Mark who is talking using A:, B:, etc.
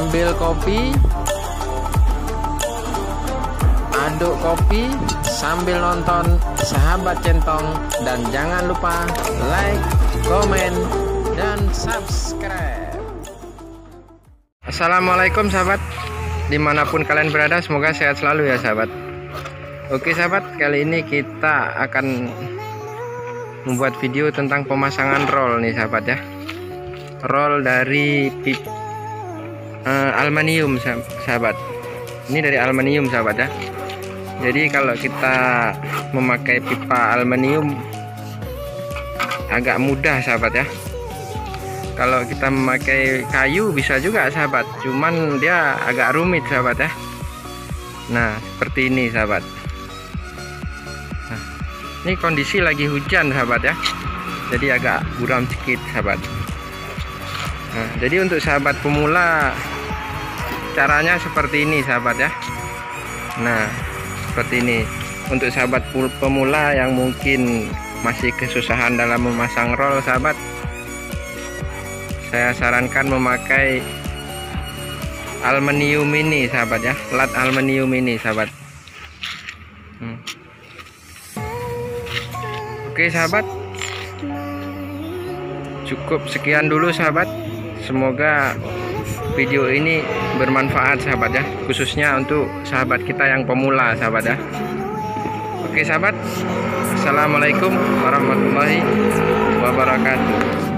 A: ambil kopi, aduk kopi sambil nonton Sahabat Centong, dan jangan lupa like, komen, dan subscribe. Assalamualaikum sahabat, dimanapun kalian berada, semoga sehat selalu ya sahabat. Oke sahabat, kali ini kita akan membuat video tentang pemasangan roll nih sahabat ya. Roll dari aluminium sahabat. Ini dari aluminium sahabat ya. Jadi kalau kita memakai pipa aluminium agak mudah sahabat ya. Kalau kita memakai kayu bisa juga sahabat, cuman dia agak rumit sahabat ya. Nah seperti ini sahabat. Nah, ini kondisi lagi hujan sahabat ya, jadi agak buram sedikit sahabat. Nah, jadi untuk sahabat pemula caranya seperti ini sahabat ya. Nah seperti ini. Untuk sahabat pemula yang mungkin masih kesusahan dalam memasang roll sahabat, saya sarankan memakai aluminium ini sahabat ya, lat aluminium ini sahabat. Oke sahabat, cukup sekian dulu sahabat. Semoga video ini bermanfaat sahabat ya, khususnya untuk sahabat kita yang pemula sahabat ya. Oke sahabat, assalamualaikum warahmatullahi wabarakatuh.